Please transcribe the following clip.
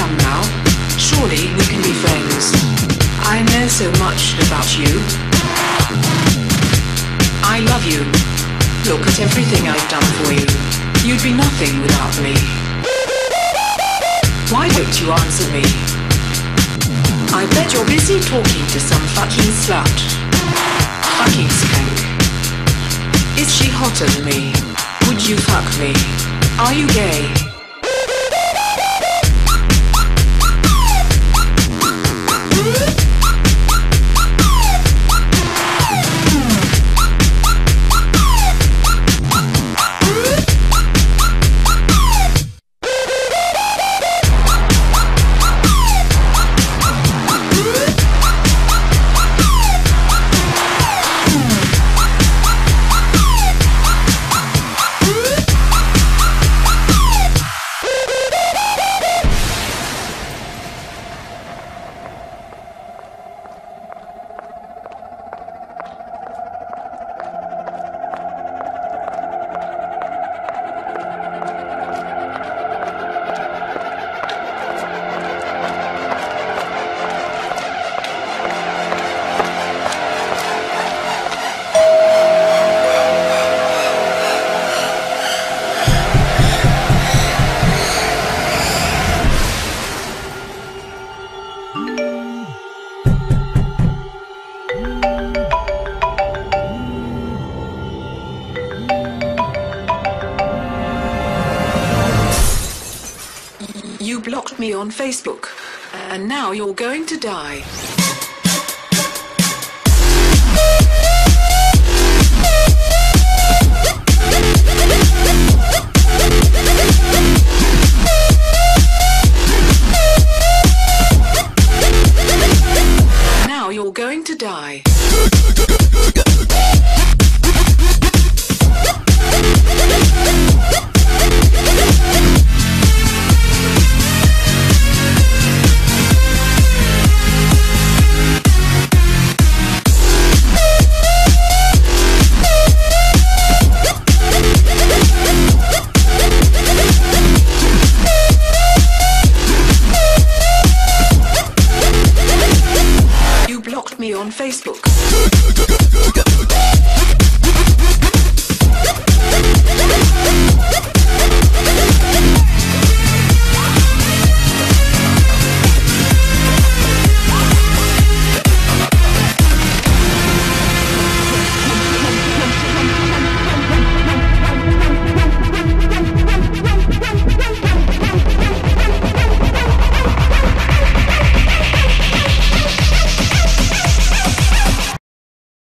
Come now, surely we can be friends. I know so much about you. I love you. Look at everything I've done for you. You'd be nothing without me. Why don't you answer me? I bet you're busy talking to some fucking slut. Fucking skank. Is she hotter than me? Would you fuck me? Are you gay? You blocked me on Facebook, and now you're going to die.